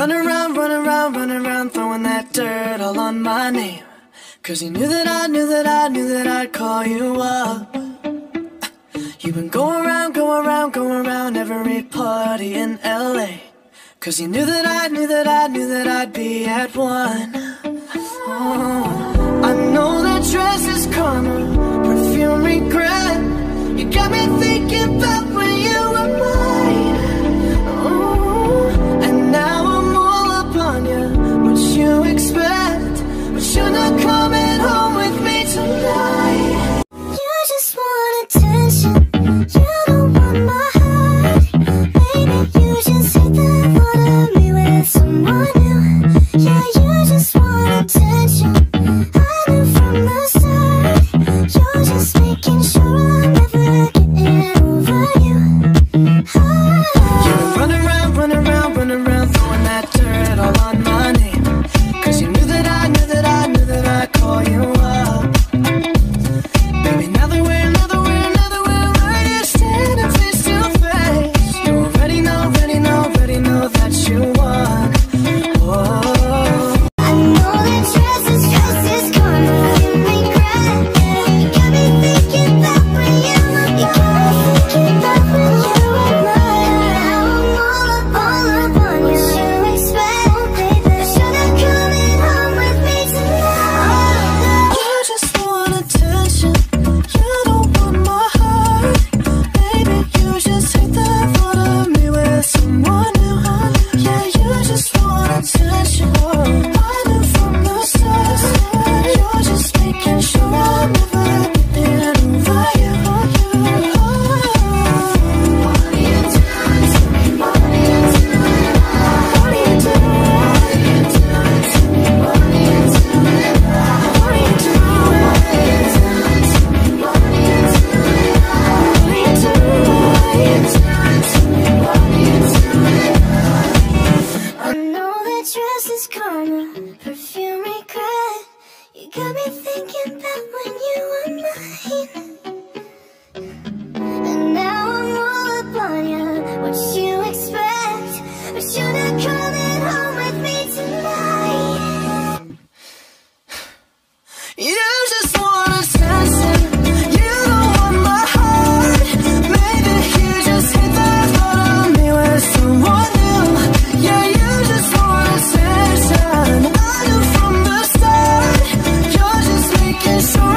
running around, throwing that dirt all on my name. 'Cause you knew that I'd call you up. You've been going around every party in LA. 'Cause you knew that I'd be at one. Oh, I know that dress is karma, perfume regret. You got me thinking about when you were mine. Oh, and now I'm all up on you. What you expect? But you're not coming home with me tonight. You just want attention. You don't want my heart. Baby, you just hate the thought of me with someone new. Yeah, you just want attention. I knew from the start. You're just making sure I'm never getting over you. You've been running around, throwing that dirt all on my name. 'Cause you knew that I'd call you up. Baby, now that we're right here standing face to face, you already know that you won. Whoa. I know that dress is karma, you regret. You got me thinking about when you were mine. You got me thinking about when you were mine. Now I'm all up on you. What you expect, baby? But you're not coming home with me tonight. You just want attention. You don't want my heart. Baby, you just hate the thought of me with someone new. Yeah, you just want attention. I knew from the start. You're just making sure I'm never getting over you. What are you doing to me? What are you doing? What are you doing to me? What are you doing? What are you doing? What are you I know that dress is karma, perfume regret. You got me thinking about when you were mine. And now I'm all up on you. What you expect? But you're not coming home with me tonight. You just want attention. You don't want my heart. Maybe you just hate the thought of me with someone new. Yeah, you just want attention. I knew from the start. You're just making sure